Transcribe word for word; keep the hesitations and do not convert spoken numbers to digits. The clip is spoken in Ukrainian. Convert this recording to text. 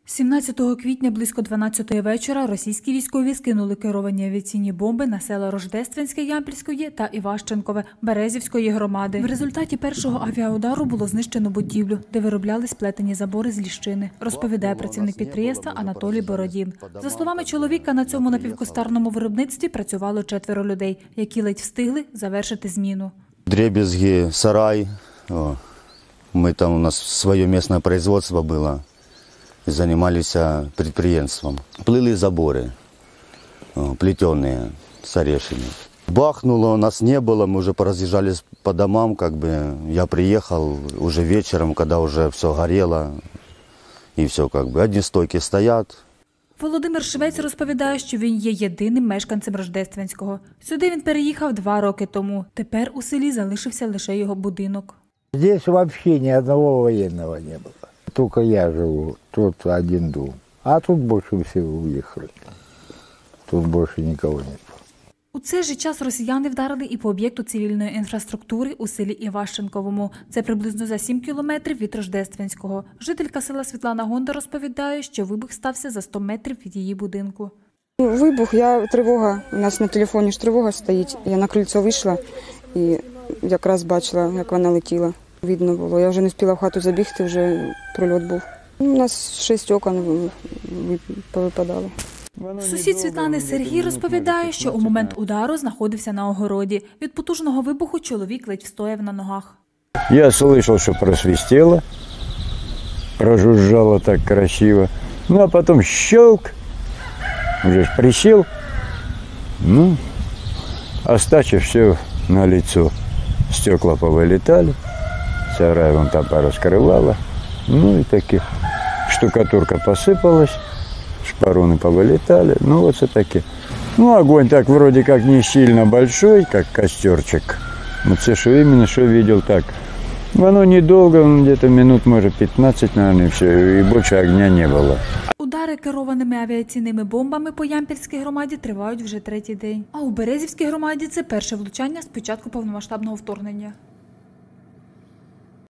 сімнадцятого квітня близько дванадцятої вечора російські військові скинули керовані авіаційні бомби на села Рождественське Ямпільської та Іващенкове Березівської громади. В результаті першого авіаудару було знищено будівлю, де вироблялись плетені забори з ліщини, розповідає працівник підприємства Анатолій Бородін. За словами чоловіка, на цьому напівкустарному виробництві працювало четверо людей, які ледь встигли завершити зміну. Дребезги, сарай. Мы там, у нас свое местное производство было. Занимались предприятием. Плыли заборы, плетеные с орешами. Бахнуло, нас не было, мы уже поразъезжались по домам, как бы. Я приехал уже вечером, когда уже все горело, и все как бы. Одни стойки стоят. Володимир Швець розповідає, що він є єдиним мешканцем Рождественського. Сюди він переїхав два роки тому. Тепер у селі залишився лише його будинок. Здесь вообще ни одного военного не было. Только я живу, тут один дом. А тут больше всего уехали. Тут больше никого нет. У цей же час росіяни вдарили і по об'єкту цивільної інфраструктури у селі Іващенковому. Це приблизно за сім кілометрів від Рождественського. Жителька села Світлана Гонда розповідає, що вибух стався за сто метрів від її будинку. Вибух, я тривога, у нас на телефоні ж тривога стоїть. Я на крильцо вийшла і якраз бачила, як вона летіла. Видно було. Я вже не встигла в хату забігти, вже прильот був. У нас шість окон повипадало. Сусід Світлани Сергій розповідає, що у момент удару знаходився на огороді. Від потужного вибуху чоловік ледь встояв на ногах. Я слышал, що просвистело, прожужжало так красиво. Ну, а потом щелк, уже ж присел, ну, остача все на лицо. Стекла повылетали, сарай вон там пораскрывала, ну и таки штукатурка посыпалась, шпароны повылетали, ну вот все-таки. Ну, огонь так вроде как не сильно большой, как костерчик. Вот все, что именно, что видел так. Оно недолго, где-то минут, может, пятнадцать, наверное, и все, и больше огня не было. Удари керованими авіаційними бомбами по Ямпільській громаді тривають вже третій день. А у Березівській громаді це перше влучання з початку повномасштабного вторгнення.